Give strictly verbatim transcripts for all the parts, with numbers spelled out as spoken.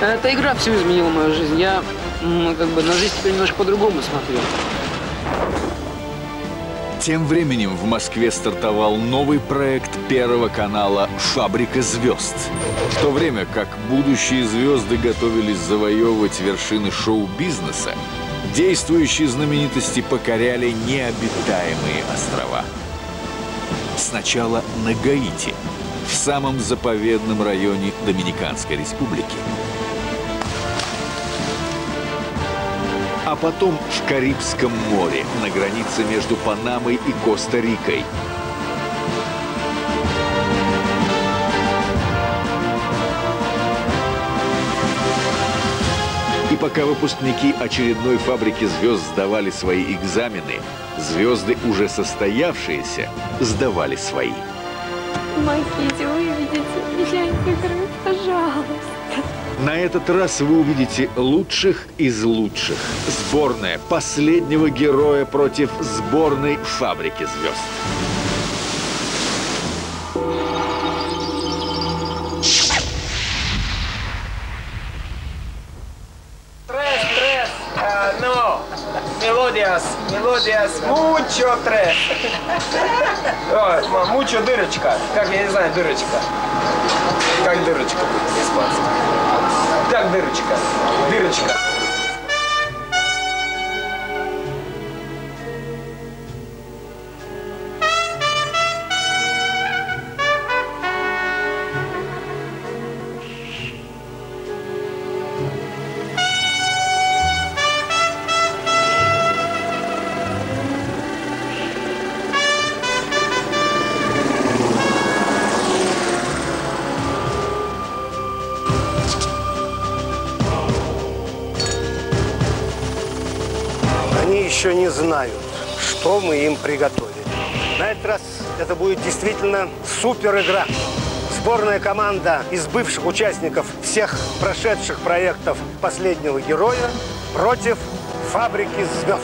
Эта игра все изменила мою жизнь. Я ну, как бы на жизнь теперь немножко по-другому смотрю. Тем временем в Москве стартовал новый проект Первого канала «Фабрика звезд». В то время как будущие звезды готовились завоевывать вершины шоу-бизнеса, действующие знаменитости покоряли необитаемые острова. Сначала на Гаити, в самом заповедном районе Доминиканской республики. А потом в Карибском море, на границе между Панамой и Коста-Рикой. И пока выпускники очередной фабрики звезд сдавали свои экзамены, звезды, уже состоявшиеся, сдавали свои. Помогите, выведите меня из игры, пожалуйста. На этот раз вы увидите лучших из лучших. Сборная последнего героя против сборной фабрики звезд. Tres, tres, uh, no, melodías, melodías, mucho tres. Ой, mucho дырочка, как я не знаю, дырочка. Как дырочка будет испанский. Как дырочка, дырочка. Они еще не знают, что мы им приготовили. На этот раз это будет действительно супер игра. Сборная команда из бывших участников всех прошедших проектов «Последнего героя» против «Фабрики звезд».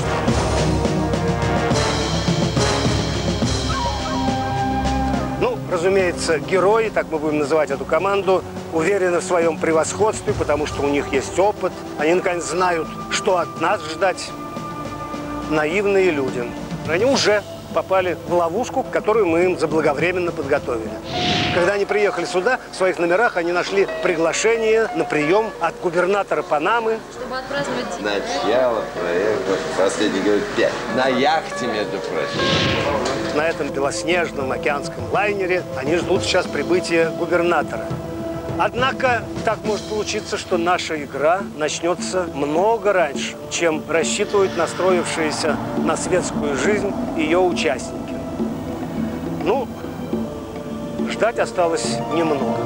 Ну, разумеется, герои, так мы будем называть эту команду, уверены в своем превосходстве, потому что у них есть опыт. Они, наконец, знают, что от нас ждать. Наивные люди. Они уже попали в ловушку, которую мы им заблаговременно подготовили. Когда они приехали сюда, в своих номерах они нашли приглашение на прием от губернатора Панамы. Чтобы отпраздновать... Начало проекта «Последний герой пять». На яхте, между прочим. На этом белоснежном океанском лайнере они ждут сейчас прибытия губернатора. Однако так может получиться, что наша игра начнется много раньше, чем рассчитывают настроившиеся на светскую жизнь ее участники. Ну, ждать осталось немного.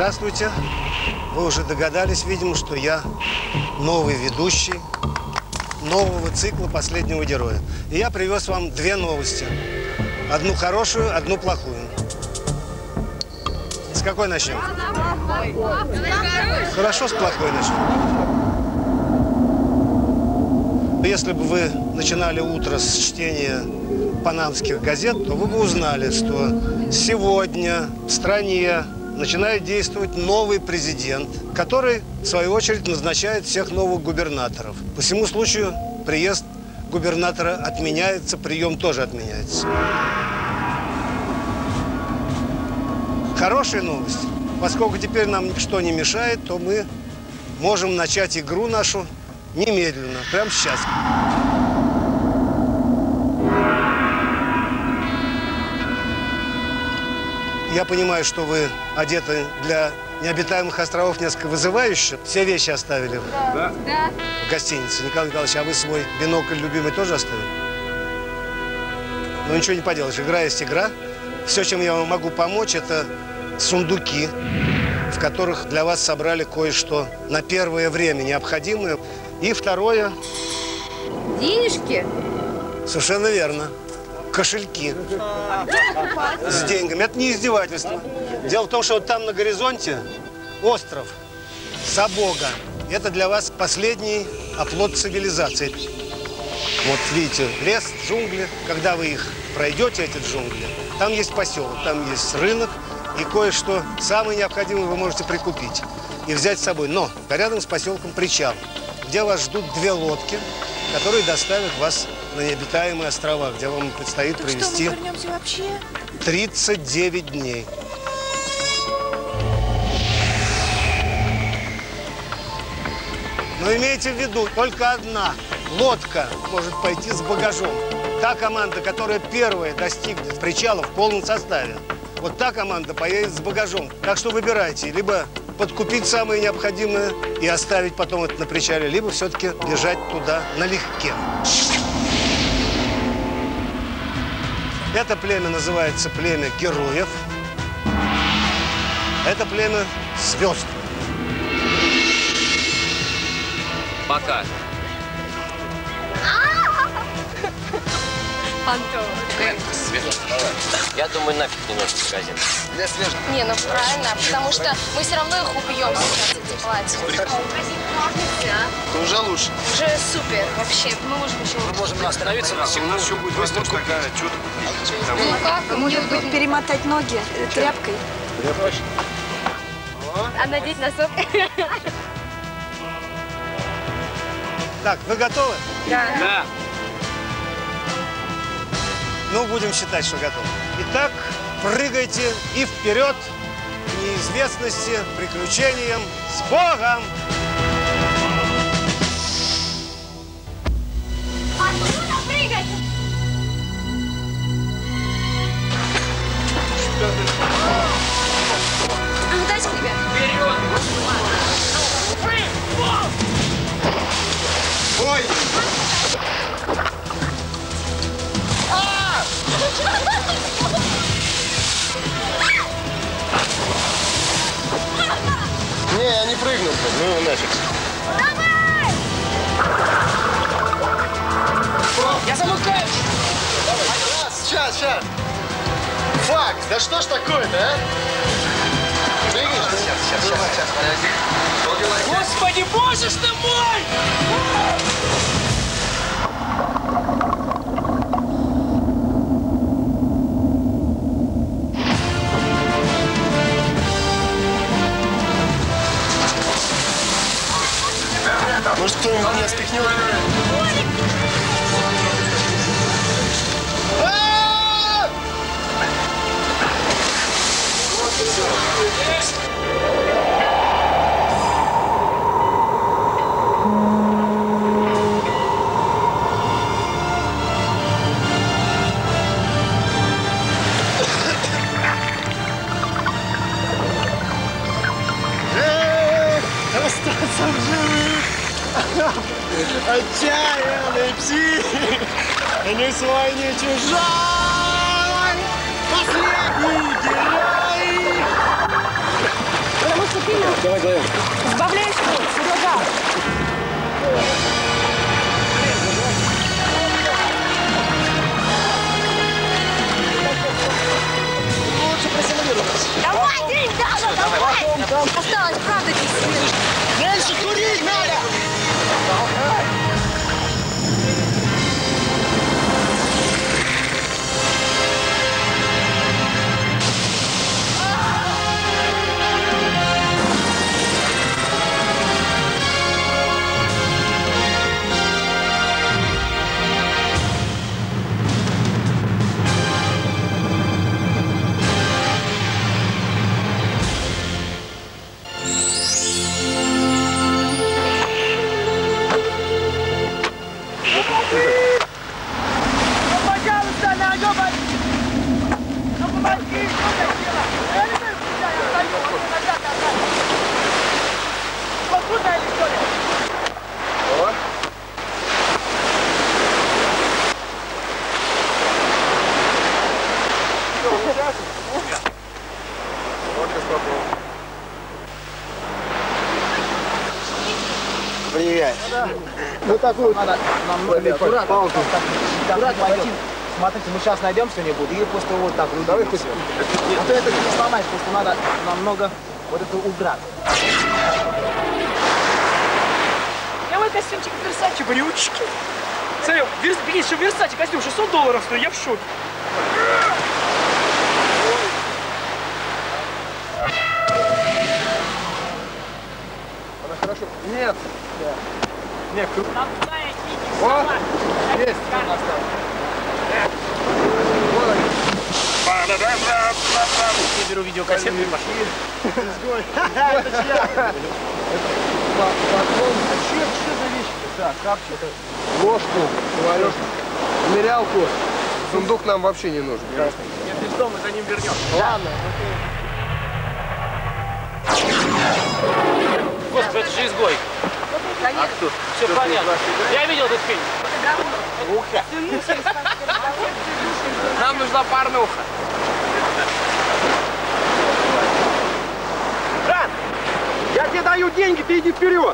Здравствуйте. Вы уже догадались, видимо, что я новый ведущий нового цикла «Последнего героя». И я привез вам две новости. Одну хорошую, одну плохую. С какой начнем? Хорошо, с плохой начнем. Если бы вы начинали утро с чтения панамских газет, то вы бы узнали, что сегодня в стране начинает действовать новый президент, который, в свою очередь, назначает всех новых губернаторов. По всему случаю приезд губернатора отменяется, прием тоже отменяется. Хорошая новость. Поскольку теперь нам ничто не мешает, то мы можем начать игру нашу немедленно, прямо сейчас. Я понимаю, что вы одеты для необитаемых островов несколько вызывающе. Все вещи оставили Да. Да. в гостинице. Николай Николаевич, а вы свой бинокль любимый тоже оставили? Ну, ничего не поделаешь. Игра есть игра. Все, чем я вам могу помочь, это сундуки, в которых для вас собрали кое-что на первое время необходимое. И второе... Денежки? Совершенно верно. Кошельки с деньгами. Это не издевательство. Дело в том, что вот там на горизонте остров Сабога. Это для вас последний оплот цивилизации. Вот видите, лес, джунгли. Когда вы их пройдете, эти джунгли, там есть поселок, там есть рынок. И кое-что самое необходимое вы можете прикупить и взять с собой. Но рядом с поселком причал, где вас ждут две лодки, которые доставят вас на необитаемые острова, где вам предстоит Так провести что, мы вернемся вообще? тридцать девять дней. Но имейте в виду, только одна лодка может пойти с багажом. Та команда, которая первая достигнет причала в полном составе, вот та команда поедет с багажом. Так что выбирайте, либо подкупить самое необходимое и оставить потом это на причале, либо все-таки бежать туда налегке. Это племя называется племя героев. Это племя звезд. Пока. Антон. Я думаю, нафиг не нужен магазин. Не, ну правильно, потому что мы все равно их убьем сейчас, эти платья. Это уже лучше. Уже супер, вообще. Мы можем еще... Мы можем остановиться на секунду. У нас еще будет возможность такая, что-то купить. Ну как? Может быть, перемотать ноги тряпкой? А надеть носок? Так, вы готовы? Да. Ну, будем считать, что готовы. Итак, прыгайте и вперед к неизвестности, приключениям. С Богом! Откуда прыгать? А ну дайте к тебе. Ой! Не, я не прыгну. Ну, нафиг. Давай! Я замыкаюсь! Раз, сейчас, сейчас. Фак, да что ж такое-то, а? Прыгнешь? Сейчас, сейчас, сейчас, сейчас, подожди. Господи, боже ж ты мой! Может, кто-нибудь меня спихнет? А! Эх, остаться в живых! Отчаянный псих! Не свой, не чужой! Последний герой! Давай, давай. Сбавляй скорость, Серега. Лучше просимулировать. Давай, День, Даша, давай! Осталось, правда, десять минут. Меньше курить надо! Привет. Вот такую надо Аккуратно. палку. Аккуратно пойдем. Смотрите, мы сейчас найдем что-нибудь и просто вот так. Ну, давай пусть. А то это не сломать, просто надо намного вот это убрать. Я мой костюмчик Версачи, брючки. Смотри, бери, что Версачи костюм шестьсот долларов стоит, я в шоке. Она хорошо. Нет. Нет, круто. О, есть. Я беру видеокассету и пошел. Изгой. Это чья? Это патрон. А что за вещи? Так, капчик. Ложку, говоришь, нырялку. Сундук нам вообще не нужен. Нет, из дома за ним вернем. Ладно. Господи, это же изгой. Конечно. А кто? Все понятно. Я видел этот фильм. Уха. Нам нужна порнуха. Брат, я тебе даю деньги, ты иди вперед.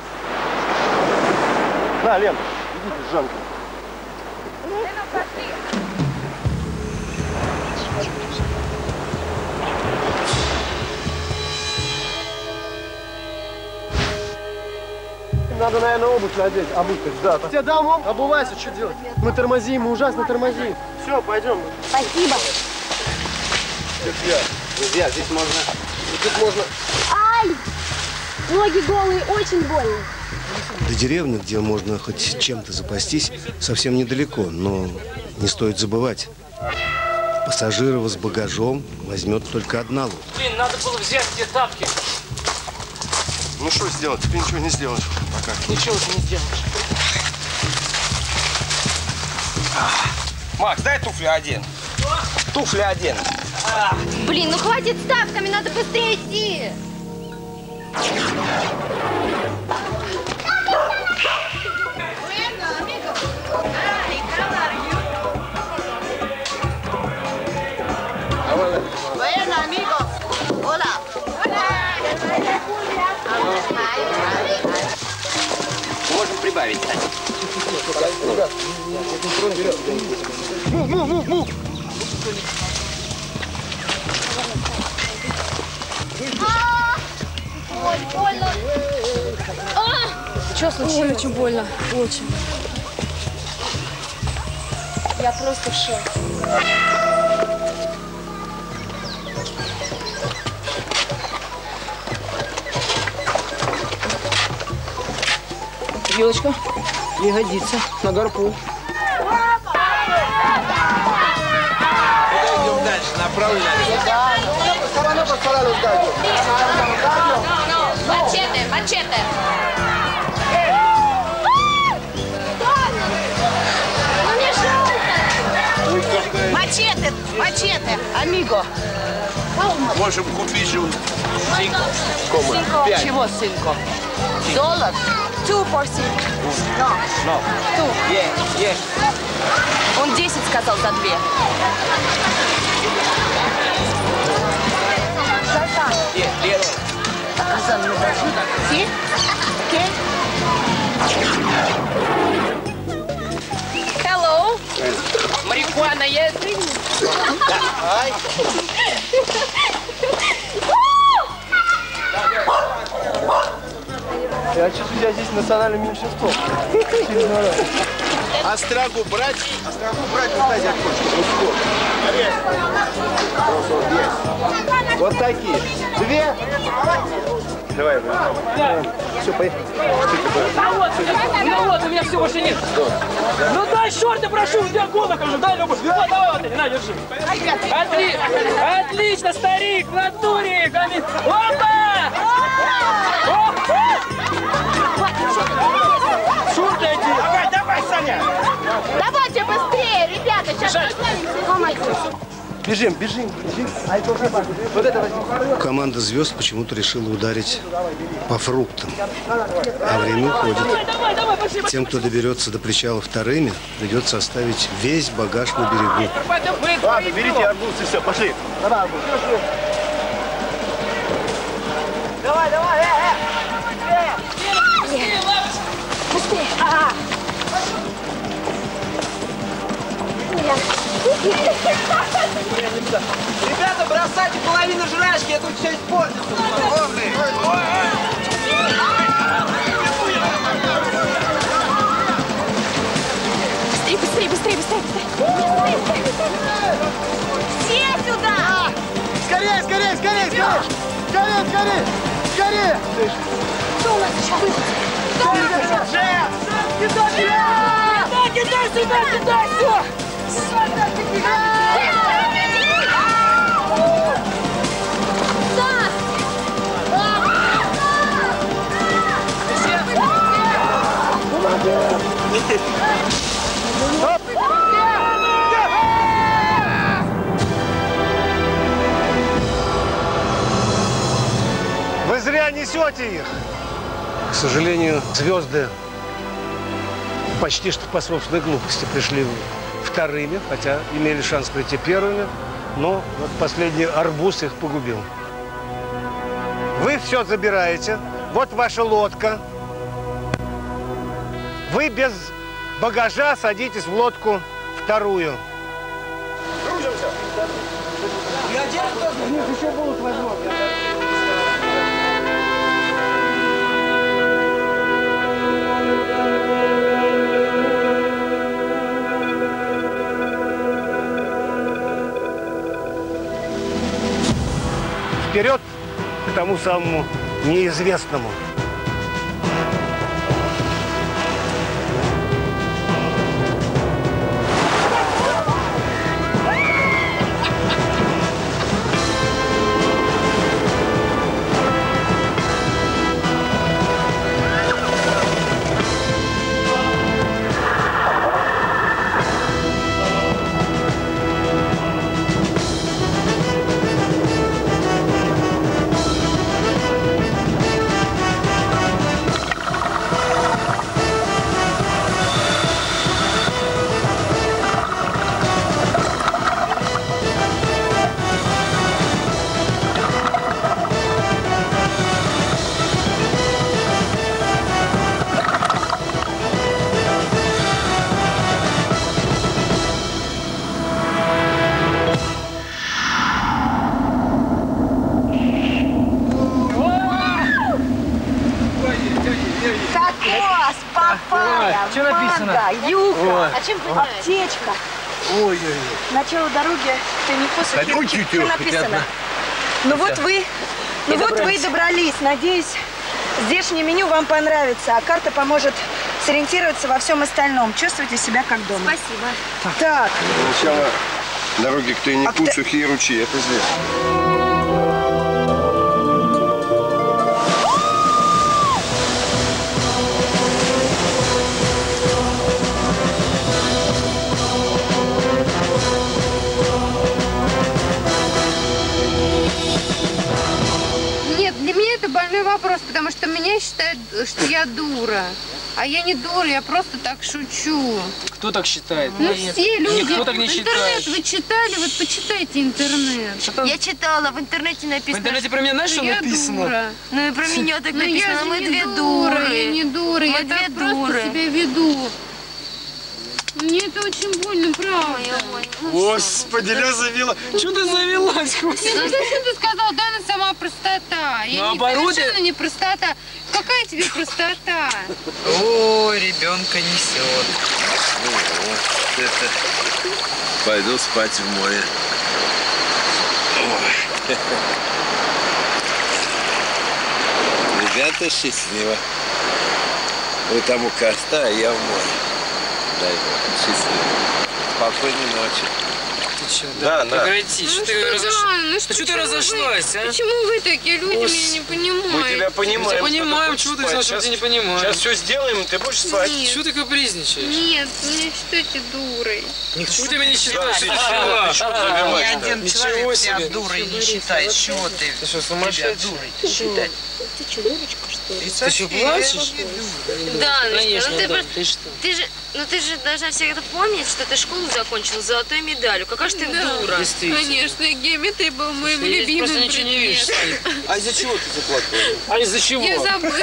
На, Лен, идите с Жанкой. Надо, наверное, обувь надеть, обувь, да. Тебе дам обувь? Обувайся, что делать? Мы тормозим, мы ужасно тормозим. Все, пойдем. Спасибо. Друзья, Друзья, здесь можно... тут можно... Ай! Ноги голые, очень больно. До деревни, где можно хоть чем-то запастись, совсем недалеко, но не стоит забывать. Пассажиров с багажом возьмет только одна лодка. Блин, надо было взять те тапки. Ну что сделать? Ты ничего не сделаешь пока. Ничего ты не сделаешь. Макс, дай туфли один. Туфли один. Блин, ну хватит с тапками, надо быстрее идти. Bueno, amigos. Hola. Можем прибавить, кстати. Мув, мув, мув, мув. Ой, больно. Что случилось? Ой, очень больно. Очень. Я просто в шоке. Вилочка не годится на горпу. Идем дальше, направо. Мачете, мачете. Ну мне жалко. Мачете, мачете, амиго. Можем купить же Синко. Чего синко? Доллар? Two for cinco. No. No. Two. Yes, yes. Он десять сказал за две. Yes, yes. Si? Okay. Hello. Марихуана есть? Я чувствую себя здесь национальным меньшинством. Острогу брать? Острогу брать, кстати, от Вот такие. Две. Давай. Все, поехали. Ну вот, ну вот, у меня все больше нет. Ну дай шорты, прошу, у тебя гол накажу, дай любовь. Ну давай, вот, на, держи. Отли... Отлично, старик, в натуре, камень. Опа! Шорты эти. Давай, давай, Саня. Давайте быстрее, ребята, сейчас остановимся. Бежим, бежим, бежим. Вот это возьми. Команда «Звезд» почему-то решила ударить по фруктам. А время уходит. Тем, кто доберется до причала вторыми, придется оставить весь багаж на берегу. Ладно, берите арбуз и все, пошли. Давай, арбуз. Давай, давай, э, э! Быстрее! Быстрее. Ага. Ребята, бросайте половину жрачки, я тут все испортится. Быстрее, быстрее, быстрее, быстрее, быстрее. Все сюда! Скорее, скорее, скорее, скорее! Скорее, скорее! Скорее! Что у нас еще будет? Что у нас еще? Кидай, кидай, кидай сюда, кидай, все! Вы зря несете их. К сожалению, звезды почти что по собственной глупости пришли вторыми, хотя имели шанс прийти первыми, но вот последний арбуз их погубил. Вы все забираете. Вот ваша лодка. Вы без багажа садитесь в лодку вторую. Кружимся. Еще будут возможны. Вперед к тому самому неизвестному. Кокос, папайя, Что написано? манго, юга, А чем пытаешь? аптечка. Ой-ой-ой. Начало дороги, ты не посухи, Ой, чуть-чуть, что хоть написано. одна. Ну вот вы, ну вот вы и добрались. Надеюсь, здешнее меню вам понравится, а карта поможет сориентироваться во всем остальном. Чувствуйте себя как дома. Спасибо. Так, Сначала дороги к тайнику, А ты- сухие ручьи. Это здесь. Нет, для меня это больной вопрос, потому что меня считают, что я дура. А я не дура, я просто так шучу. Кто так считает? Ну все люди. Никто так не Интернет считает. вы читали? Вот почитайте интернет. Я читала, в интернете написано. В интернете про меня знаешь, что я написано? дура. Ну и про меня так Ну я написано, же мы не две дура, дуры. я не дура, Мы я две так просто дуры. себя веду. Мне это очень больно, правда. Господи, ля завела. Что ты завелась, Ну господи? зачем ты сказал, Дана сама простота? Я не, Наоборот, совершенно не простота. Какая тебе простота? Ой, ребенка несет. Ну, вот это. Пойду спать в море. Ой. Ребята, счастливо. Вы там у костра, а я в море. Дай Бог, счастливо. Спокойной ночи. Ты что, Да, да. Прекрати, что Ну ты что, разош... Дана, ну Да что что ты вы- разошлась, а? Почему вы такие люди меня не понимаете? Мы тебя понимаем. Мы тебя понимаем, что чего ты хочешь взял, спать. что ты не понимаешь. Сейчас все сделаем, ты будешь спать. Нет. Чего ты капризничаешь? Нет, не считайте дурой. Никто тебя не считает. ты Ты чего? чего? Ты чего Ни завелась-то? один Ничего человек себе. тебя дурой не считает. С чего ты? Ты что, Тебя сумасшедший? дурой ты считать? Ты что, дурочка, что ли? Ты Ты что, плачешь? Даночка, Конечно, ну ты, да, про- ты что? ты же, ну ты же должна всегда помнить, что ты школу закончила с золотой медалью. Какая же ты дура. Действительно. Конечно, геометрия был моим Ты здесь любимым просто ничего не видишь. предметом. А из-за чего ты заплакала? А из-за чего? Я забыла.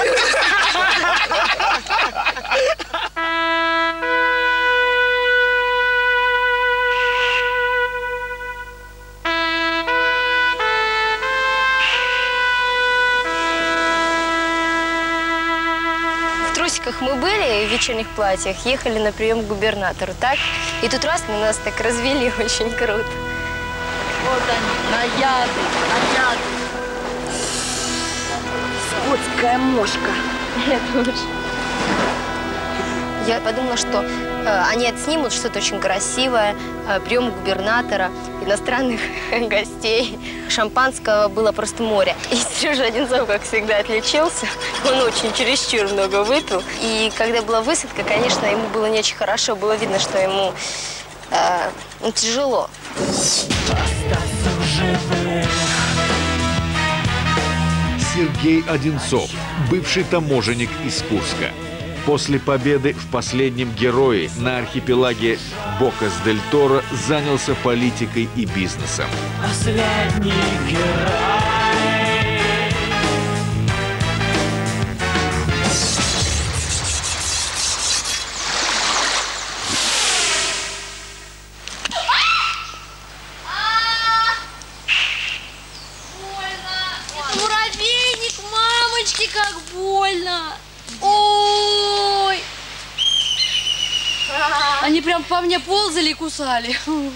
В трусиках мы были, в вечерних платьях, ехали на прием к губернатору, так? И тут раз мы нас так развели очень круто. Вот они, наяды, наяды. Скотская мошка. Я подумала, что э, они отснимут что-то очень красивое, э, прием губернатора, иностранных гостей. Шампанского было просто море. И Сережа Одинцов, как всегда, отличился. Он очень чересчур много выпил. И когда была высадка, конечно, ему было не очень хорошо. Было видно, что ему э, ну, тяжело. Сергей Одинцов, бывший таможенник из Курска. После победы в последнем «Герое» на архипелаге Бокас-дель-Торо занялся политикой и бизнесом. Муравейник, мамочки, как больно! Ой! Они прям по мне ползали и кусали.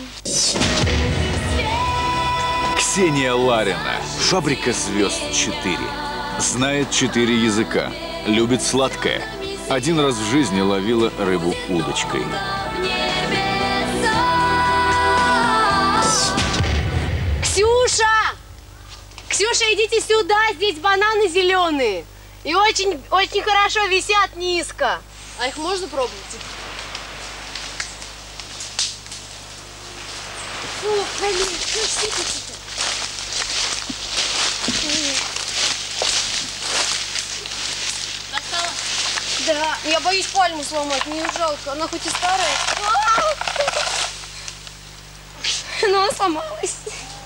Ксения Ларина, «Фабрика звезд четыре». Знает четыре языка, любит сладкое. Один раз в жизни ловила рыбу удочкой. Ксюша! Ксюша, идите сюда, здесь бананы зеленые. И очень, очень хорошо висят низко. А их можно пробовать? Фу, блин, что ж сидите-то? Достала? Да. Я боюсь пальму сломать, мне ее жалко. Она хоть и старая. Но она сломалась.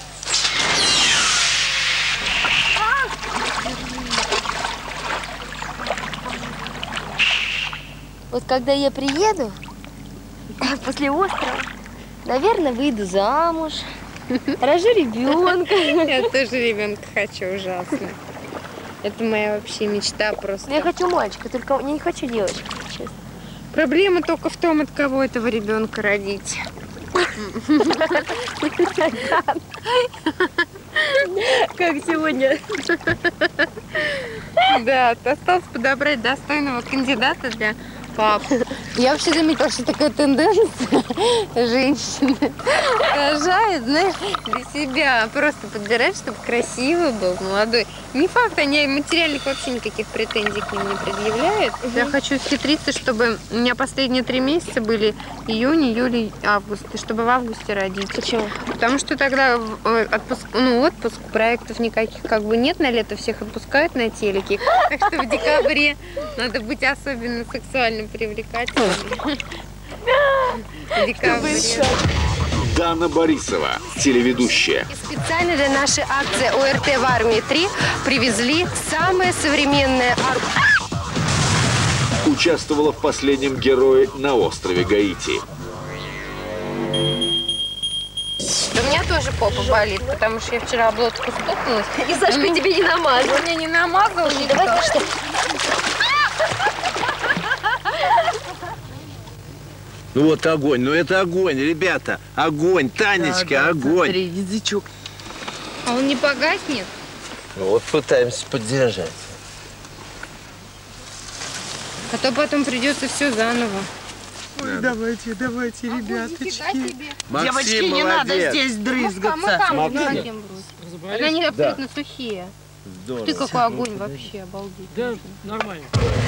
Вот когда я приеду после острова, наверное, выйду замуж, рожу ребенка. Я тоже ребенка хочу ужасно. Это моя вообще мечта просто. Я хочу мальчика, только я не хочу девочку, честно. Проблема только в том, от кого этого ребенка родить. Как сегодня. Да, осталось подобрать достойного кандидата для папы. Я вообще заметила, что такая тенденция женщины рожает, знаешь, для себя. Просто подбирать, чтобы красивый был, молодой. Не факт, они материальных вообще никаких претензий к ним не предъявляют. Угу. Я хочу схитриться, чтобы у меня последние три месяца были июнь, июль, август, и чтобы в августе родить. Почему? Потому что тогда отпуск, ну, отпуск, проектов никаких как бы нет, на лето всех отпускают на телеке. Так что в декабре надо быть особенно сексуально привлекательным. В декабре. Дана Борисова, телеведущая. И специально для нашей акции ОРТ в армии три привезли самое современное оружие. Участвовала в последнем «Герое» на острове Гаити. У меня тоже попа болит, потому что я вчера об лодку стукнулась. И Сашка ну, тебе не намазал. Мне не намазал. Слушай, давай что? Ну вот огонь, ну это огонь, ребята. Огонь, Танечка, да, да, огонь. Смотри, язычок. А он не погаснет? Ну вот пытаемся поддержать. А то потом придется все заново. Ой, да. давайте, давайте, ребяточки. Максим, девочки, не молодец. надо здесь дрызгаться. Мы камни Смотри. хотим бросить. Они абсолютно да. сухие. Здорово. Ты какой огонь вообще, обалдеть. Да, нормально.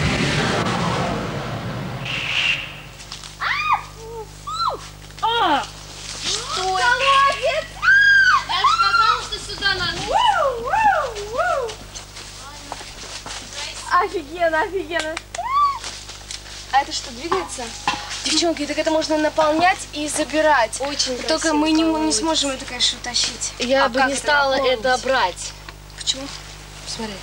А! Что? Колодец! Я же сказала, что сюда надо. Офигенно, офигенно. А это что, двигается? Девчонки, так это можно наполнять и забирать. Очень красиво. Только мы не, не сможем это, конечно, утащить. Я а бы не стала это брать. Почему? Посмотри.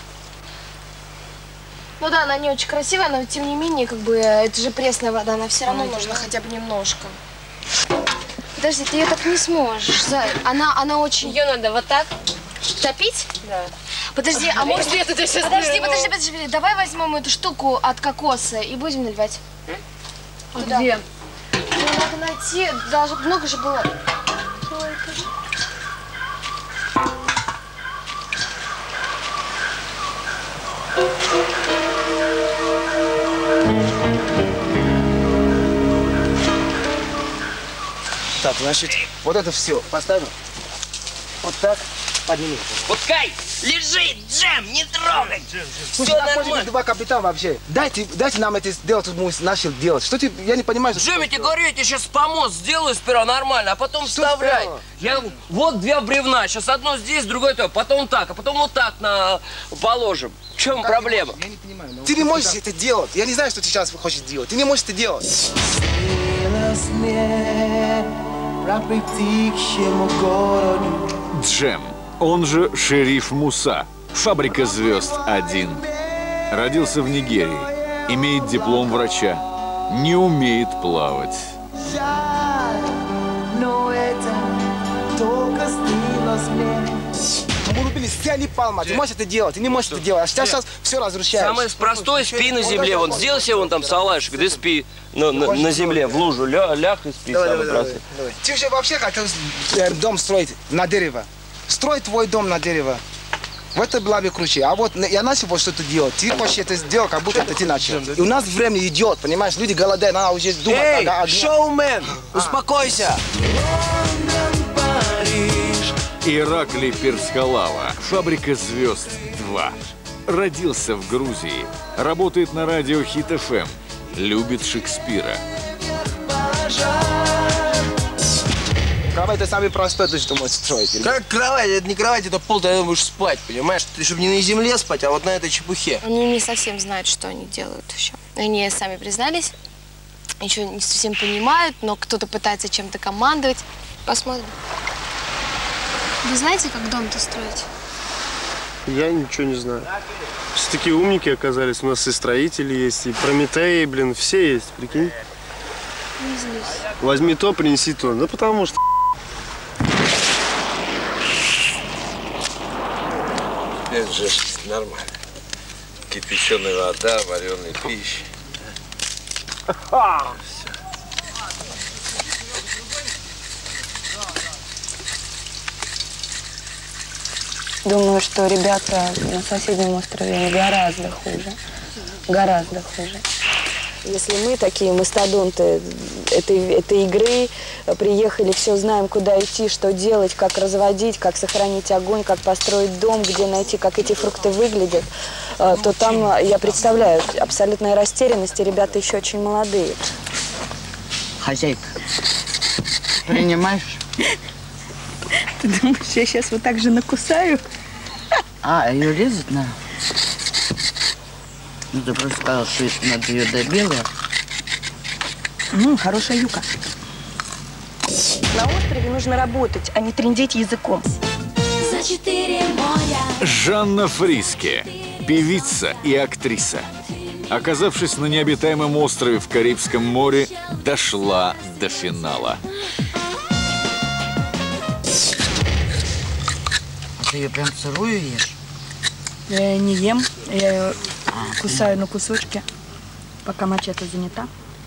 Ну да, она не очень красивая, но тем не менее, как бы, это же пресная вода, она все равно нужна хотя бы немножко. Подожди, ты ее так не сможешь, Зай. Она, она очень... Ее надо вот так топить? Да. Подожди, а может... Подожди, подожди, подожди, подожди. Давай возьмем эту штуку от кокоса и будем наливать. А где? Ну, надо найти, даже много же было. Так, значит, вот это все поставим. Вот так подними. Пускай лежит, Джем, не трогай. Слушай, все нормально. Два капитана вообще. Дайте, дайте нам это сделать, мы начали делать. Что ты, я не понимаю. Джем, я тебе говорю, я тебе сейчас помост сделаю сперва нормально, а потом что вставляй. Сперва? Я вот две бревна, сейчас одно здесь, другое то, потом так, а потом вот так на положим. В чем как проблема? Я не понимаю. Ты не можешь это делать. Я не знаю, что ты сейчас хочешь делать. Ты не можешь это делать. Джем, он же Шериф Муса, фабрика звезд один. Родился в Нигерии, имеет диплом врача, не умеет плавать. Мы убили Сяли Палма, ты можешь это делать, ты не можешь это делать, а сейчас, сейчас все разрушаешь. Самое простое, спи на земле, вон сделай себе вон там салашик, да спи на, на, на земле, в лужу, ля, ляг и спи. Давай, давай, давай, давай. Ты уже вообще хотел дом строить на дерево, строй твой дом на дерево. В это было бы круче. А вот я начал вот что-то делать. Ты хочешь это сделать, как будто это ты начал. И у нас время идет, понимаешь? Люди голодают, надо уже думать. Эй, ага, шоумен, а. успокойся. Ираклий Перцхалава, фабрика звезд два. Родился в Грузии, работает на радио Хит эф эм, любит Шекспира. Кровать — это самый простой, то, что можешь строить. Как кровать? Это не кровать, это пол, ты будешь спать, понимаешь? Ты, чтобы не на земле спать, а вот на этой чепухе. Они не совсем знают, что они делают еще. Они сами признались, еще не совсем понимают, но кто-то пытается чем-то командовать. Посмотрим. Вы знаете, как дом-то строить? Я ничего не знаю. Все такие умники оказались. У нас и строители есть, и Прометеи, блин, все есть, прикинь. Не злись. Возьми то, принеси то. Ну, потому что... Это же нормально. Кипяченая вода, вареная пища. Думаю, что ребята на соседнем острове гораздо хуже. Гораздо хуже. Если мы такие мастодонты этой, этой игры, приехали, все знаем, куда идти, что делать, как разводить, как сохранить огонь, как построить дом, где найти, как эти фрукты выглядят, то там, я представляю, абсолютная растерянность, и ребята еще очень молодые. Хозяйка, принимаешь? Ты думаешь, я сейчас вот так же накусаю? А, ее резать надо? Ну, ты просто сказал, что надо ее добелая. Ну, хорошая юка. На острове нужно работать, а не трындеть языком. За четыре моря. Жанна Фриске, певица и актриса. Оказавшись на необитаемом острове в Карибском море, дошла до финала. Ты ее прям сырую ешь? Я ее не ем, я ее кусаю на кусочки, пока мачете занята.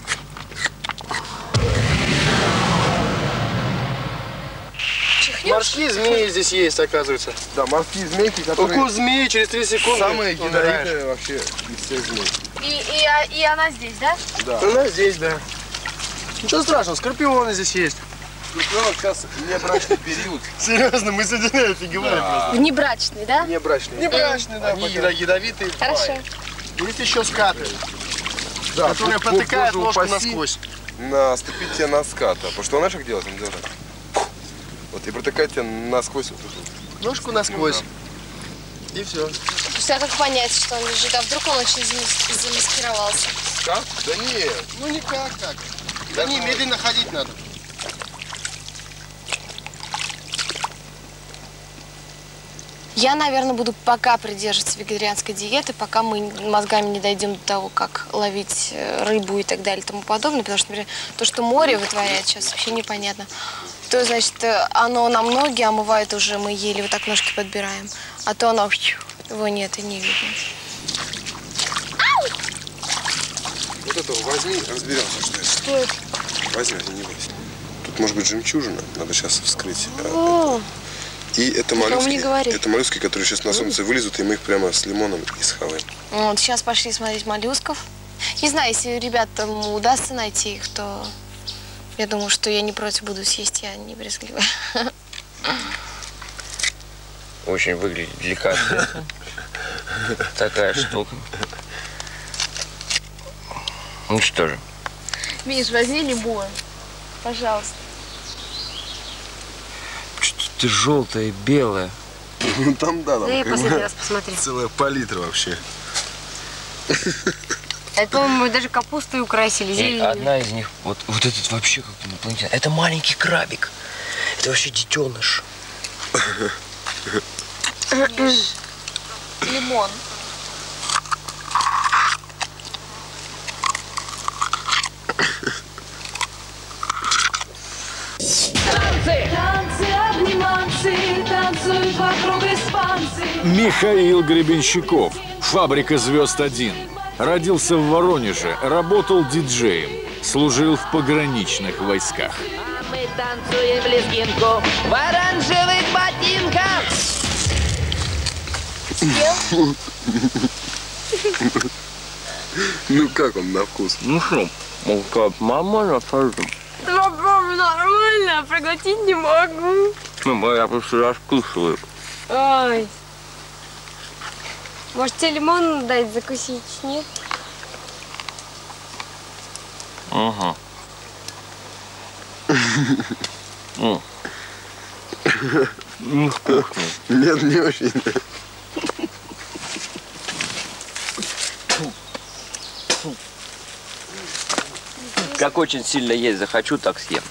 Морские змеи здесь есть, оказывается. Да, морские змейки, которые... Укус змеи через три секунды. Самые ядовитые вообще из всех змей. И, и, и она здесь, да? Да. Она здесь, да. Ничего страшного, скорпионы здесь есть. Скорпионов сейчас небрачный период. Серьезно, мы сегодня офигевали просто. Внебрачный, да? Небрачный. Небрачный, да. Они пока. ядовитые. Хорошо. Есть еще скаты, Да, которые Бог- протыкают Боже ложку упаси, насквозь. Наступить тебе на ската. Потому что знаешь, как делать? Он делает. Вот и протыкать тебя насквозь. Вот эту. Ложку насквозь. И все. Слушай, а как понять, что он лежит? А вдруг он очень замас- замаскировался? Скат? Да нет. Ну никак так. Да не, медленно ходить надо. Я, наверное, буду пока придерживаться вегетарианской диеты, пока мы мозгами не дойдем до того, как ловить э, рыбу и так далее и тому подобное. Потому что, например, то, что море вытворяет сейчас, вообще непонятно. То, значит, э, оно нам ноги омывает уже, мы еле вот так ножки подбираем. А то оно, его нет и не видно. Вот это возьми, разберемся, что это. Что это? Возьми, возьми, не бойся. Тут может быть жемчужина, надо сейчас вскрыть. О, И это никому не моллюски, говори. это моллюски, которые сейчас на солнце вылезут, и мы их прямо с лимоном и схаваем. вот сейчас пошли смотреть моллюсков. Не знаю, если ребятам удастся найти их, то я думаю, что я не против буду съесть, я не брезгливая. Очень выглядит деликатно. Такая штука. Ну что же. Миш, возьми лимон, пожалуйста. Что ты желтая, белая? Ну там да, там Да я как последний бы раз посмотрю. целая палитра вообще. Это, по-моему, даже капустой украсили, И зеленью. одна из них, вот, вот этот вообще как инопланетян. Это маленький крабик. Это вообще детеныш. Лимон. Танцы, обниманцы, танцуют вокруг испанцы. Михаил Гребенщиков, «Фабрика звезд один». Родился в Воронеже, работал диджеем, служил в пограничных войсках. Мы танцуем лезгинку в оранжевых ботинках. Ну как он на вкус? Ну что, ну как, мама нападет. Попробуй нормально, проглотить не могу. Ну, я просто раскусываю. Ой. Может, тебе лимон дать закусить, нет? Ага. М. Ну, вкусно. Нет, не очень. Как очень сильно есть захочу, так съем.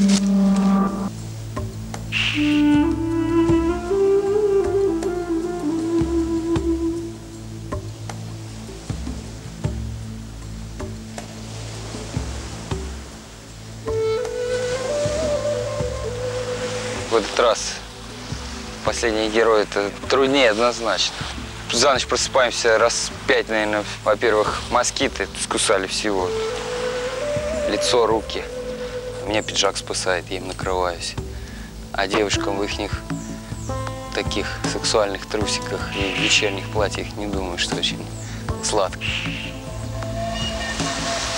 В этот раз последний герой это труднее однозначно. За ночь просыпаемся раз пять, наверное. Во-первых, москиты скусали всего. Лицо, руки. Меня пиджак спасает, я им накрываюсь. А девушкам в их таких сексуальных трусиках и вечерних платьях не думаю, что очень сладко.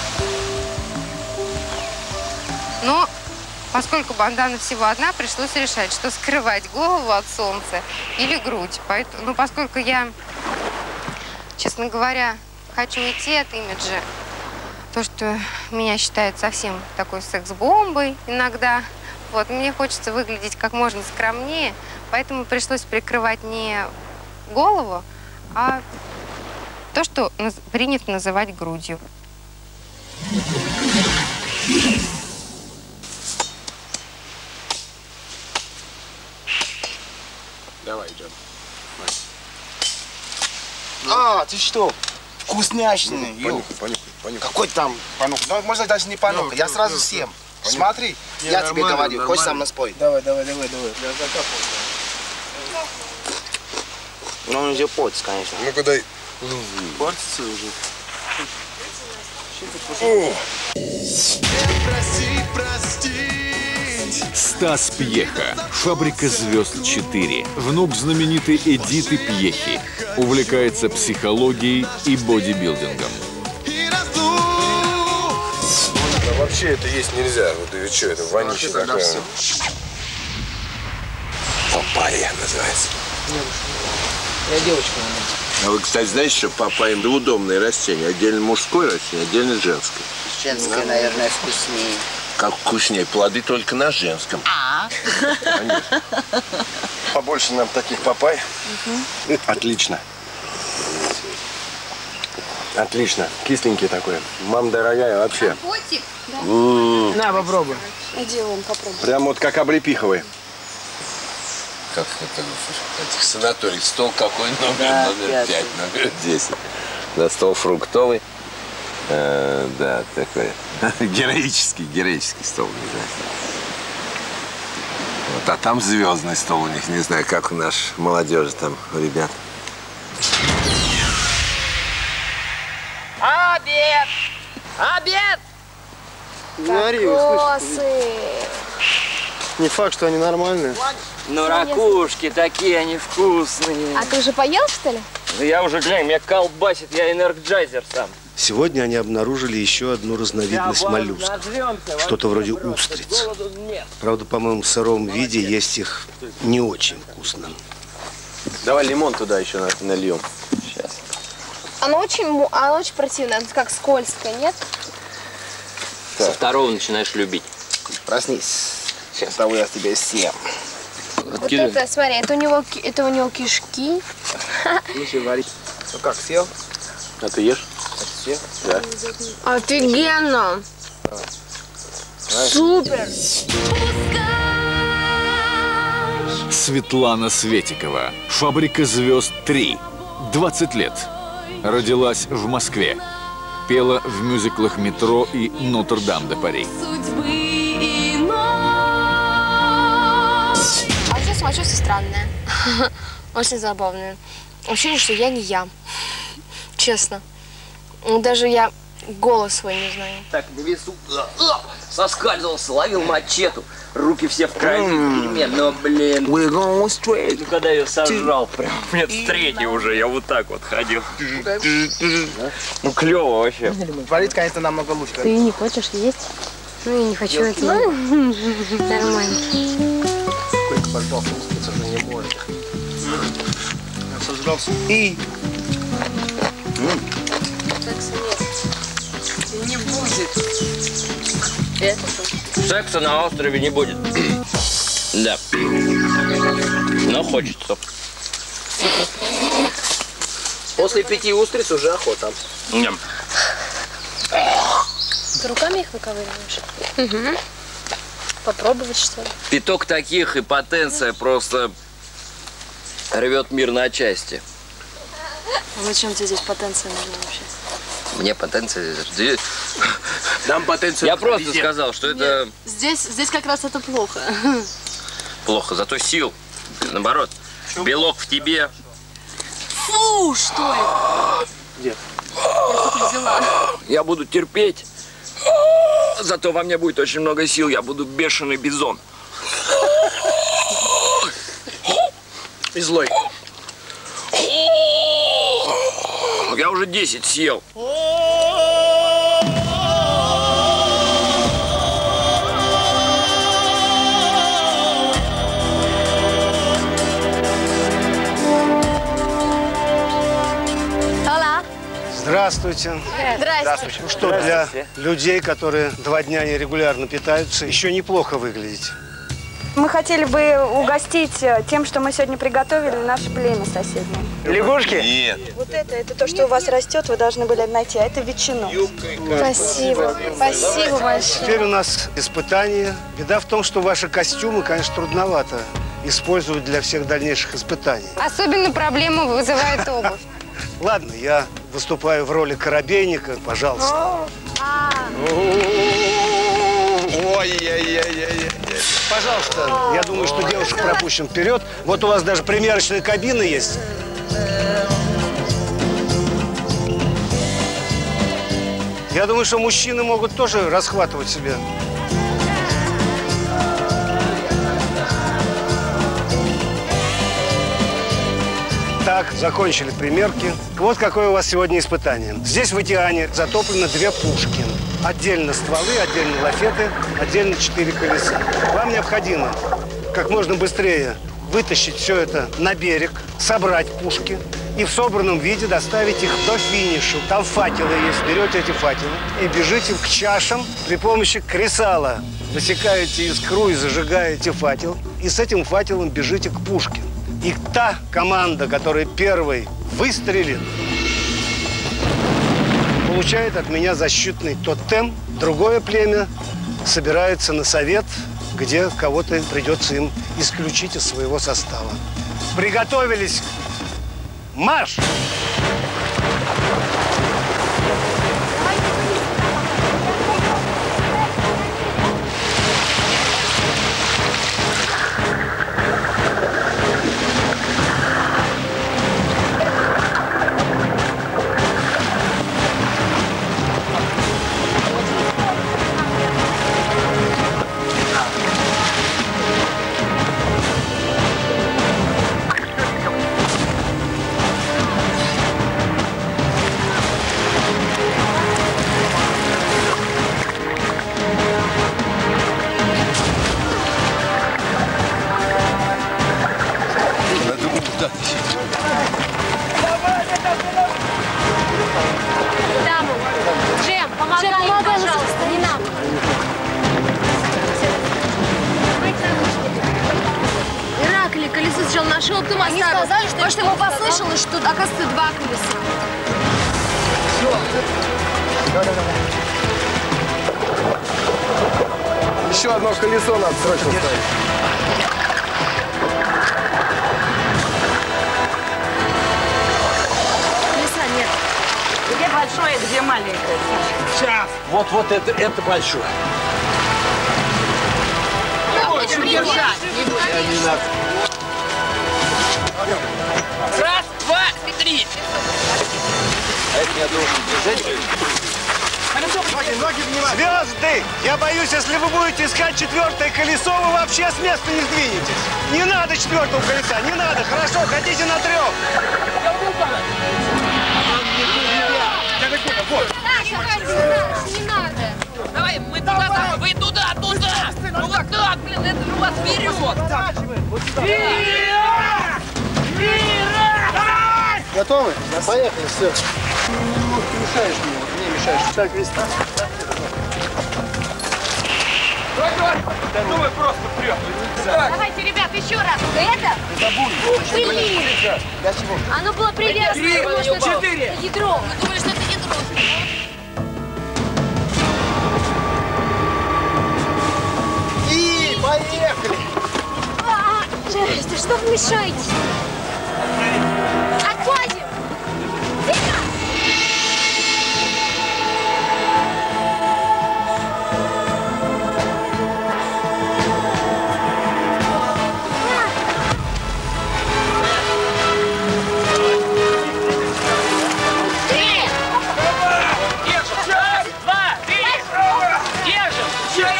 Но поскольку бандана всего одна, пришлось решать, что скрывать голову от солнца или грудь. Поэтому, ну, поскольку я, честно говоря, хочу уйти от имиджа, то, что меня считают совсем такой секс-бомбой иногда, вот, мне хочется выглядеть как можно скромнее, поэтому пришлось прикрывать не голову, а то, что принято называть грудью. Давай, Джон. А, ты что? Вкусняшный. Понюхай, понюхай, понюхай. Какой там понюхай? Ну, можно даже не понюхать. Я сразу съем. Смотри, Не, я тебе нормально, говорю. Хочешь со нормально. мной спорить? Давай, давай, давай, давай. Я закапываю. Ну, он уже портится, конечно. Ну-ка дай. Портится уже. Стас Пьеха. «Фабрика звезд четыре». Внук знаменитой Эдиты Пьехи. Увлекается психологией и бодибилдингом. А вообще это есть нельзя. Вот и что, это вонища такая. Папайя называется. Я девочка. А вы, кстати, знаете, что папайя – это удобное растение. Отдельно мужское растение, отдельно женское. Женская, наверное, вкуснее. Как вкуснее? Плоды только на женском. А? Конечно. Побольше нам таких папай. Отлично. Отлично. Кисленький такой. Мам дорогая вообще. Котик? М. На, попробуй. Иди, он попробуй. Прям вот как облепиховый. Как это в этих санаториях? Стол какой? Номер, Да, номер пятый. пять, номер десять. Да, стол фруктовый. Э, да, такой героический, героический стол, не знаю. Вот, а там звездный стол у них, не знаю, как у нашей молодежи там, у ребят. Обед! Обед! Говори, услышь. Не факт, что они нормальные. Ну, ракушки такие, они вкусные. А ты уже поел, что ли? Да я уже, глянь, меня колбасит, я энерджайзер сам. Сегодня они обнаружили еще одну разновидность моллюсков. Что-то вроде устриц. Правда, по-моему, в сыром виде есть их не очень вкусно. Давай лимон туда еще нальем. Сейчас. Оно очень, му- оно очень противное, как скользкое, нет? Со второго начинаешь любить. Проснись. Сейчас того я тебя съем. Вот это, смотри, это у него, ки- это у него кишки. Ну, все, варить. Ну как, съел? А ты ешь? Съел? Да. Офигенно! Супер! Светлана Светикова. «Фабрика звезд три». двадцать лет. Родилась в Москве. Пела в мюзиклах «Метро» и «Нотр-Дам-де-Пари». А вообще самочувствие странное. Очень забавное. Ощущение, что я не я. Честно. Ну, даже я голос свой не знаю. Так, на весу соскальзывался, ловил мачету. Руки все в крови, перемен, но, блин. We're going straight. Ну, когда я сожрал, прям, нет, с третьей уже, я вот так вот ходил. Ну, клево вообще. Варить, конечно, намного лучше. Ты не хочешь есть? Ну, я не хочу это. Нормально. Сколько, пожалуйста, устрица же не может. Я сожрался. И... Секса нет. Не будет. Это что? Секса на острове не будет. Да. Но хочется. После пяти устриц уже охота. Ням. Ты руками их выковыриваешь? Угу. Попробовать, что ли? Пяток таких и потенция просто рвет мир на части. А зачем тебе здесь потенция нужна вообще? Мне потенция... Нам потенцию. Я просто сказал, что это Здесь, здесь как раз это плохо. плохо, зато сил. Наоборот, белок в тебе. Фу, что это? Где? Я что-то взяла. Я буду терпеть. Зато во мне будет очень много сил. Я буду бешеный бизон. И злой. Я уже десять съел. Здравствуйте. Здравствуйте. Ну что, для людей, которые два дня нерегулярно питаются, еще неплохо выглядите. Мы хотели бы угостить тем, что мы сегодня приготовили, наше племя соседнее. Лягушки? Нет. Вот это, это то, что у вас растет, вы должны были найти, а это ветчину. Спасибо. Спасибо большое. Теперь у нас испытание. Беда в том, что ваши костюмы, конечно, трудновато использовать для всех дальнейших испытаний. Особенно проблему вызывает обувь. Ладно, я выступаю в роли корабейника, пожалуйста. Ой-ой-ой-ой-ой. Пожалуйста, я думаю, что девушек пропущен вперед. Вот у вас даже примерочная кабина есть. Я думаю, что мужчины могут тоже расхватывать себя. Так, закончили примерки. Вот какое у вас сегодня испытание. Здесь в океане затоплено две пушки. Отдельно стволы, отдельно лафеты, отдельно четыре колеса. Вам необходимо как можно быстрее вытащить все это на берег, собрать пушки и в собранном виде доставить их до финиша. Там факелы есть. Берете эти факелы и бежите к чашам при помощи кресала. Высекаете искру и зажигаете факел. И с этим факелом бежите к пушке. И та команда, которая первой выстрелит, получает от меня защитный тотем. Другое племя собирается на совет, где кого-то придется им исключить из своего состава. Приготовились. Марш! Даму. Джем, помогай, Джем, помогай, пожалуйста, не нам. Иракли, колесо сначала нашел, потом Они оставил. сказали, что Потому что ему послышалось, что, оказывается, два колеса. Еще одно колесо надо срочно ставить. Колеса нет. Где большое, где маленькое? Сейчас. Вот, вот это, это большое. Очень держать. Не надо. Раз, два, три. А это я должен держать. Ноги, ноги, внимание. Звезды! Я боюсь, если вы будете искать четвертое колесо, вы вообще с места не сдвинетесь. Не надо четвертого колеса, не надо. Хорошо, хотите на трех. Не надо. Давай, мы туда, вы туда, туда. Ну вот так, блин, это же у вас вперед. Готовы? Поехали, все. Ну, ты мешаешь мне, вот мне мешаешь. Так, весь так. Давай, давай. Думай просто вперед. Давайте, ребят, еще раз. Это? Блин! Для чего? Оно было привязано. Три, потому что это четыре. Ядро. Мы думали, что это ядро. И поехали! А, Жесть, что вы мешаете? Отходим! Тихо!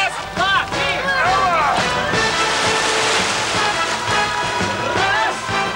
Раз,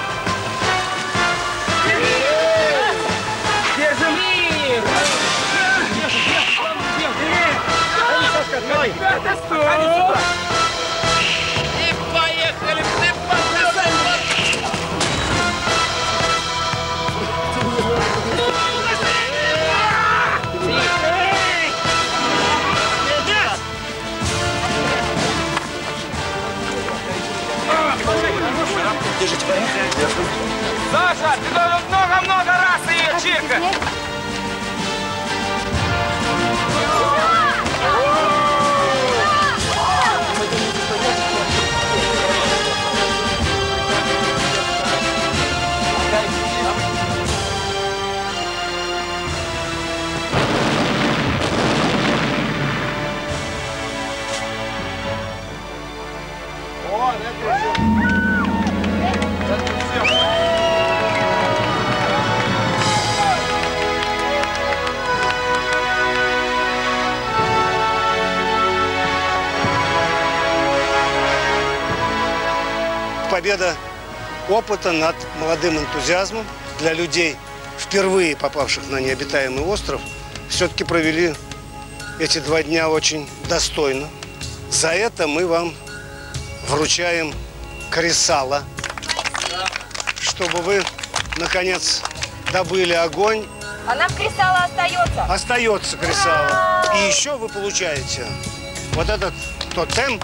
победа опыта над молодым энтузиазмом. Для людей, впервые попавших на необитаемый остров, все-таки провели эти два дня очень достойно. За это мы вам вручаем кресало, чтобы вы, наконец, добыли огонь. А нам кресало остается. Остается кресало. И еще вы получаете вот этот тотем,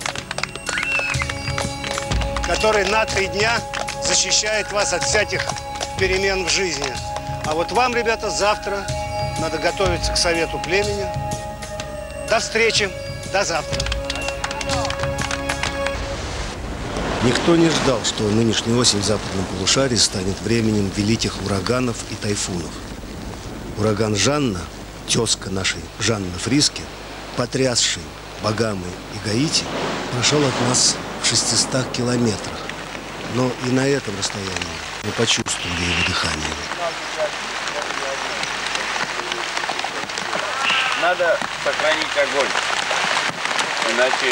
который на три дня защищает вас от всяких перемен в жизни. А вот вам, ребята, завтра надо готовиться к совету племени. До встречи, до завтра. Никто не ждал, что нынешняя осень в западном полушарии станет временем великих ураганов и тайфунов. Ураган Жанна, тезка нашей Жанны Фриске, потрясший Багамы и Гаити, прошел от нас в шестистах километрах. Но и на этом расстоянии мы почувствовали его дыхание. Надо сохранить огонь, иначе...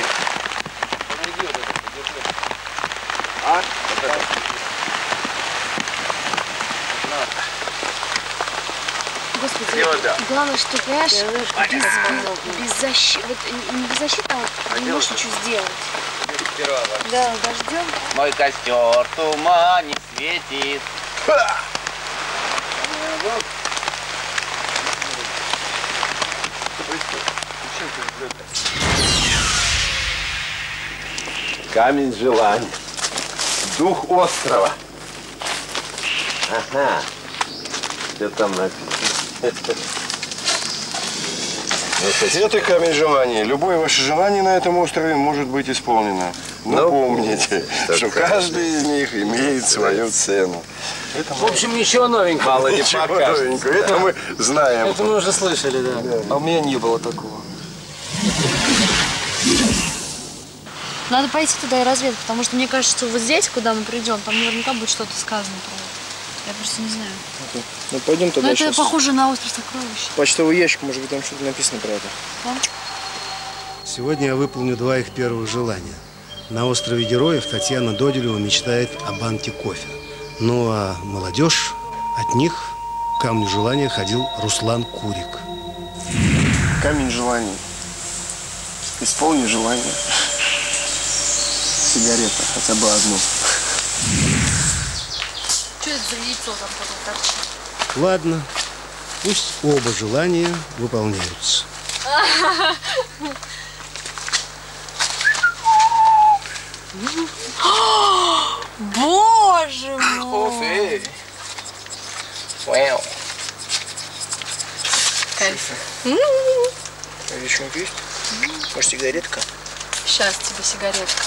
А? Вот это. Господи, Все, да. главное, что, понимаешь, без, без, без защиты, вот не без защиты, а вот не можешь ничего сделать. Да, дождем. Мой костер в тумане светит. Камень желаний. Дух острова. Ага. Что там написано? Это камень желаний. Любое ваше желание на этом острове может быть исполнено. Но ну, помните, что каждый из них имеет свою цену. Это в общем, ничего новенького. Мало не покажется. Это мы знаем. Это мы уже слышали, да. да. А у меня не было такого. Надо пойти туда и разведать, потому что мне кажется, что вот здесь, куда мы придем, там наверняка будет что-то сказано про это. Я просто не знаю. Okay. Ну пойдем туда. Но это сейчас. Похоже на остров сокровищ. Почтовый ящик, может быть, там что-то написано про это. Да? Сегодня я выполню два их первых желания. На острове Героев Татьяна Доделева мечтает о банке кофе. Ну а молодежь, от них к камню желания ходил Руслан Курик. Камень желаний. Исполни желание. Сигарета, хотя бы одну. Что это за яйцо там потом торчит? Ладно, пусть оба желания выполняются. Боже мой! Вау! Кайф. Здесь что-нибудь есть? Может, сигаретка? Сейчас тебе сигаретка.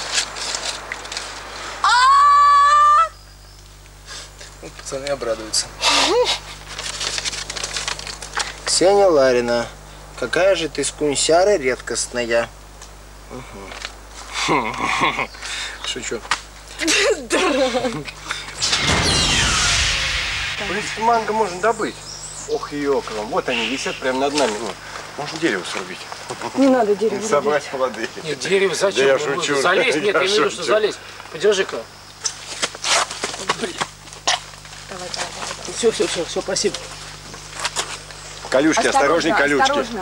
Ну, пацаны обрадуются. Ксения Ларина, какая же ты скунсяра редкостная. Угу. Шучу. В принципе, манго можно добыть. Ох, ёкром. Вот они висят прямо над нами. Можно дерево срубить. Не надо дерево. Собрать плоды. Нет, дерево зачем? Да я шучу. Залезть? Нет, я имею в виду, что залезть. Подержи-ка. Давай, давай, давай. Все, все, все, все, спасибо. Колючки, осторожней, колючки. Осторожно.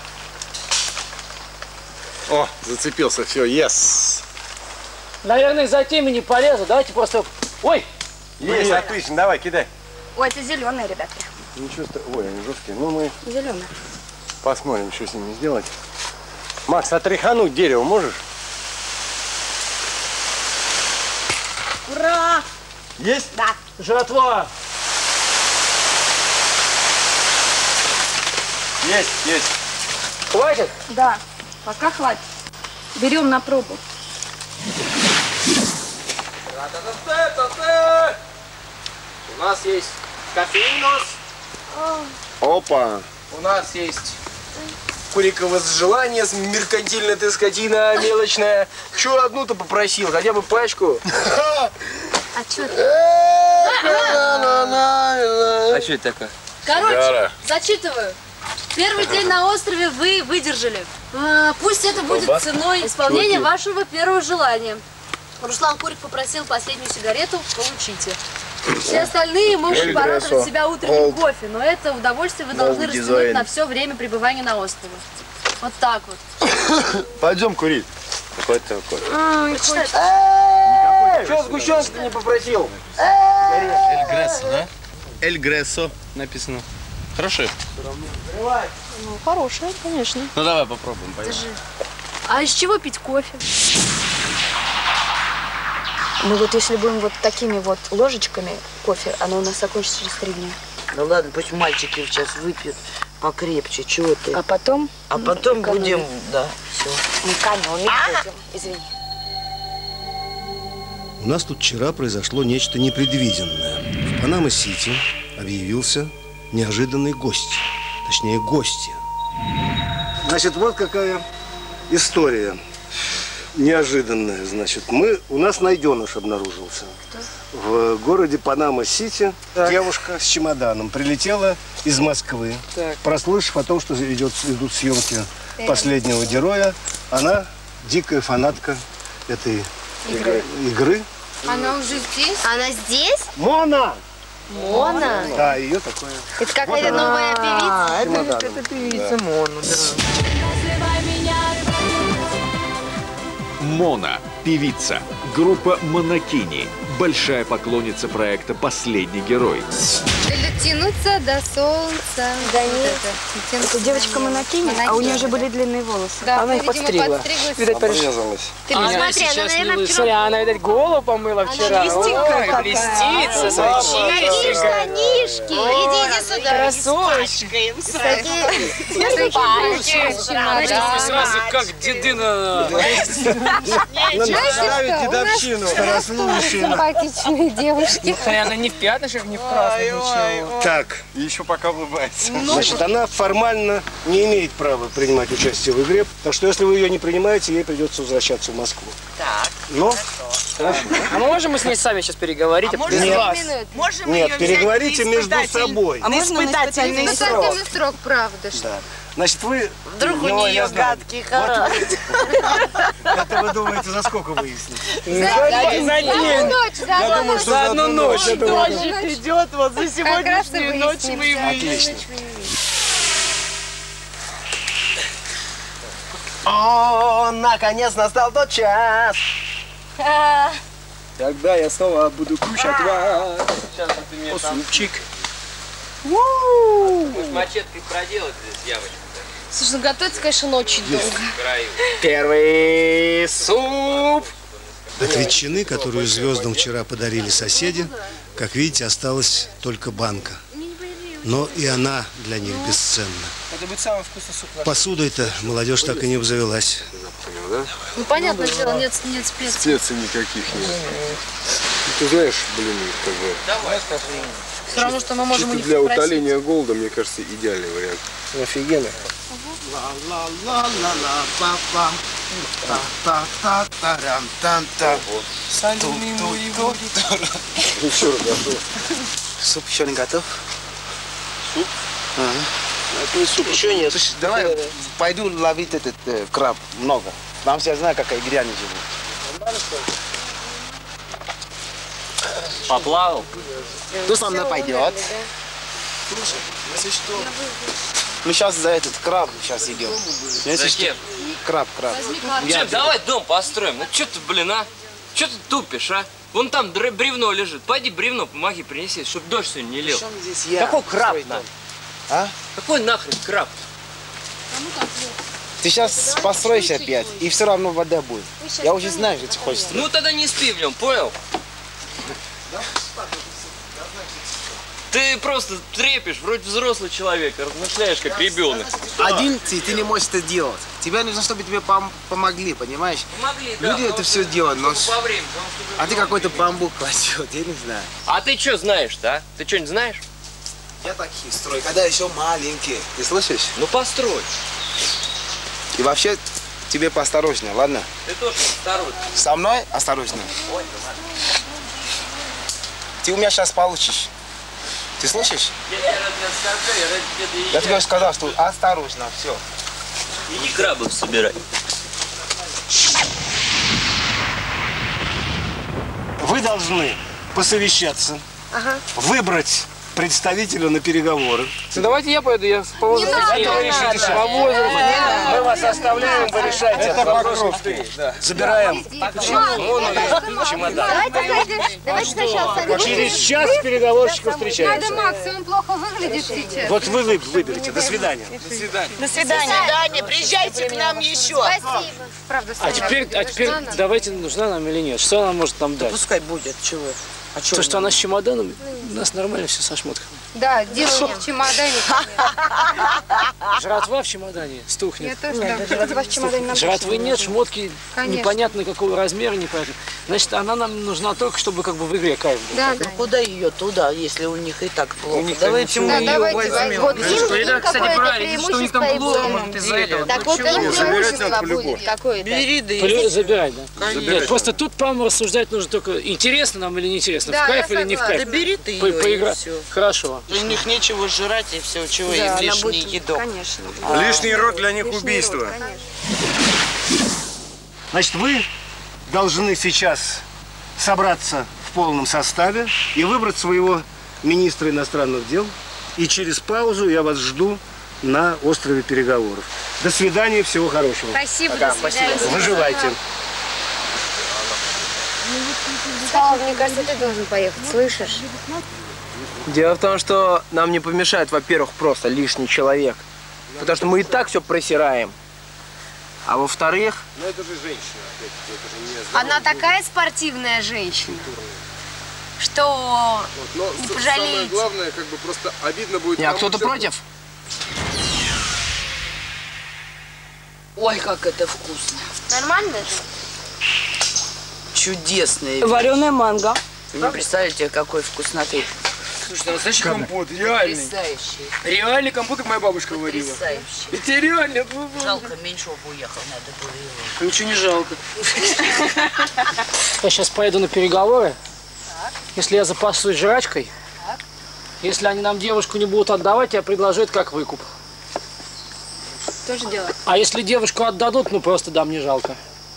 О, зацепился, все, yes. Наверное, за теми не полезу. Давайте просто... Ой! Есть, отлично, давай, кидай. Ой, это зеленые, ребятки. Ничего страшного. Ой, они жесткие. Ну, мы Зеленые. посмотрим, что с ними сделать. Макс, отряхануть дерево можешь? Ура! Есть? Да. Жратва! Есть, есть. Хватит? Да. Пока хватит. Берем на пробу. У нас есть кофеинос. Опа. У нас есть Куриково желание, меркантильная ты скотина мелочная. Чего одну-то попросил? Хотя бы пачку. А что это? А что это такое? Короче, Сигара. зачитываю. Первый день на острове вы выдержали. А, Пусть это будет Колбас? ценой исполнения Чуваки. вашего первого желания. Руслан Курик попросил последнюю сигарету, получите. Все остальные могут порадовать себя утренним кофе, но это удовольствие вы должны растянуть на все время пребывания на острове. Вот так вот. Пойдем курить. Какой-то кофе. Чего сгущенки не попросил? Эль Грессо, да? Эль Грессо написано. Хороший? Ну, хорошая, конечно. Ну давай попробуем. Держи. А из чего пить кофе? Ну вот если будем вот такими вот ложечками кофе, оно у нас закончится через три дня. Ну ладно, пусть мальчики сейчас выпьют покрепче, чего ты. А потом? А потом экономим. будем, да, все. Экономим будем, извини. У нас тут вчера произошло нечто непредвиденное. В Панама-Сити объявился неожиданный гость. Точнее, гости. Значит, вот какая история неожиданная. Значит, мы, у нас найденыш обнаружился. В городе Панама-Сити девушка с чемоданом прилетела из Москвы, так. прослышав о том, что идет, идут съемки так. последнего героя. Она дикая фанатка этой игры. игры. Она уже здесь? Она здесь? Мона! Мона? Да, ее такое. Это какая-то вот новая певица? А, это, это певица да. Мона, да. Мона, певица, группа Монокини, большая поклонница проекта «Последний герой». Дотянуться до солнца. Да нет, это, это девочка Монокини, а у нее же были длинные волосы. Да, она их подстригла. Видать, Обрезалась. Ты она посмотри, она, наверное, не... вчера... Смотри, она, видать, голову помыла вчера. Она блестинка Ой, блестится, свои Какие штанишки? Иди, иди сюда. Красоточка. Вы сразу как деды на... Знаете дедовщину. Симпатичные девушки. Она не в пятнышках, не в красных, ничего. Так. И еще пока улыбается. Значит, она формально не имеет права принимать участие в игре. Так что, если вы ее не принимаете, ей придется возвращаться в Москву. Так. Но... А мы можем мы с ней сами сейчас переговорить? А можно Нет, можем Нет переговорите между собой. А можно испытательный срок? Испытательный срок, правда. Да. Значит, вы... Вдруг у нее гадкий характер. Это вы думаете, за сколько выяснить? За одну ночь. Я думаю, что за одну ночь. Дождик идет, вот за сегодняшнюю ночь мы и Отлично. О, наконец настал тот час. Тогда я снова буду кушать вас. Сейчас ты мне О, там... супчик. Может, мачеткой проделать здесь яблочко? Слушай, ну готовится, конечно, ночью долго. Первый суп. От ветчины, которую звездам вчера подарили соседи, как видите, осталась только банка. Но и она для них бесценна. Это будет самый вкусный суп. Посудой-то молодежь так и не обзавелась. Ну, понятное дело, нет, нет специй. Специй никаких нет. Ты знаешь, блин, как бы... Давай, скажи. Все равно, что мы можем у них для попросить. утоления голода, мне кажется, идеальный вариант. Офигенно. Еще раз готов. Суп еще не готов? Суп? Ага. Это не суп. Еще нет. Слушай, давай пойду ловить этот э, краб. Много. Вам все знают, какая игра они живут. Поплавал? Кто со мной пойдет? Мы сейчас за этот краб сейчас идем. За кем? Краб, краб. Че, давай дом построим. Ну что ты, блин, а? Че ты тупишь, а? Вон там бревно лежит. Пойди бревно помоги принеси, чтобы дождь сегодня не лил. Здесь я. Какой краб на? А? Какой нахрен краб? Ты сейчас построишь опять, и все равно вода будет. Я уже знаю, что ты хочешь строить. Ну тогда не спи в нем, понял? Ты просто трепишь, вроде взрослый человек, размышляешь как ребенок. Один ты, ты не можешь это делать. Тебе нужно, чтобы тебе пом помогли, понимаешь? Помогли, да. Люди это все делают, но... По времени, а ты какой-то бамбук кладет, я не знаю. А ты что знаешь-то, а? Ты что-нибудь знаешь? Я такие строю, когда еще маленький. Ты слышишь? Ну построй. И вообще, тебе поосторожнее, ладно? Ты тоже осторожно. Со мной осторожно. Ой, ты у меня сейчас получишь. Ты слышишь? я тебе разве скажу, я ради тебя доезжаю. Я тебе сказал, что осторожно, все. Иди крабов собирай. Вы должны посовещаться, Ага. выбрать представителя на переговоры. Давайте я пойду, я по возрасту. Это вы решите по возрасту. Мы вас оставляем, вы решаете этот вопрос. Забираем чемодан. Давайте, давайте сначала сами. Через час с переговорщиком встречаемся. Надо, Макс, он плохо выглядит сейчас. Вот вы вы- выберете. До свидания. До свидания. До свидания. До свидания. Приезжайте к нам еще. Спасибо. Правда, А теперь, а теперь давайте, нужна нам или нет? Что она может нам дать? Пускай будет, чего. А То, что она с чемоданом, у нас нормально все со шмотками. Да, дело не в чемодане. Жратва в чемодане стухнет. Я тоже так. Жратва в чемодане нам Жратвы нет, шмотки Конечно. непонятно какого размера, непонятно. Значит, она нам нужна только, чтобы как бы в игре кайф был. Да, Ну куда ее туда, если у них и так плохо? них Давайте мы Да, ее давайте, возьмем. вот им, Что, им это, кстати, какое-то правильно, что у них там преимущество плохо, и может, из-за этого. Так вот им преимущество будет какое-то. Бери, да Плю- Забирай, да. Конечно. Нет, просто тут, по-моему, рассуждать нужно только, интересно нам или неинтересно, Да, в кайф я или не в согласна. кайф. Да бери ты По- ее, и поигра- все. Хорошо. У них нечего жрать и все, чего Да, им она лишний будет, едок. конечно. Лишний род для них убийство. Значит, вы должны сейчас собраться в полном составе и выбрать своего министра иностранных дел. И через паузу я вас жду на острове переговоров. До свидания, всего хорошего. Спасибо, Да, до свидания. спасибо. Выживайте. Слава, мне кажется, ты должен поехать, слышишь? Дело в том, что нам не помешает, во-первых, просто лишний человек. Потому что мы и так все просираем. А во-вторых... Но это же женщина, опять-таки, это же не Она такая спортивная женщина, что Но не с- самое пожалеете. главное, как бы просто обидно будет. Не, а кому кто-то всё- против? Ой, как это вкусно. Нормально? Чудесное. Вареная манго. Вы не представляете, какой вкусноты. Слушай, настоящий компот, реальный. Потрясающий. Реальный компот, как моя бабушка варила. Потрясающий. Это реально. Жалко, меньше бы уехал, надо было его. Ничего не жалко. Я сейчас поеду на переговоры. Если я запасусь жрачкой, если они нам девушку не будут отдавать, я предложу это как выкуп. Тоже делать. А если девушку отдадут, ну просто дам, не жалко.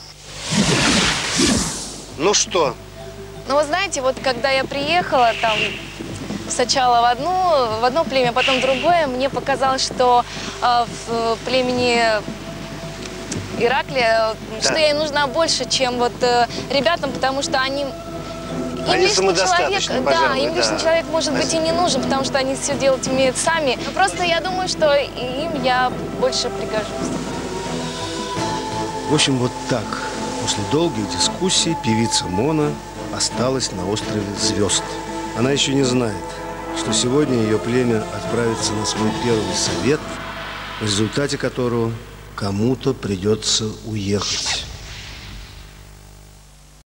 Ну что? Ну, вы знаете, вот когда я приехала, там, сначала в, одну, в одно племя, потом в другое, мне показалось, что э, в племени Ираклия, Да. что ей нужна больше, чем вот э, ребятам, потому что они... Им Они лишний самодостаточны, человек, пожалуй, да, им да. лишний человек может быть и не нужен, потому что они все делать умеют сами. Но просто я думаю, что им я больше пригожусь. В общем, вот так. После долгих дискуссий певица Мона осталась на острове Звезд. Она еще не знает, что сегодня ее племя отправится на свой первый совет, в результате которого кому-то придется уехать.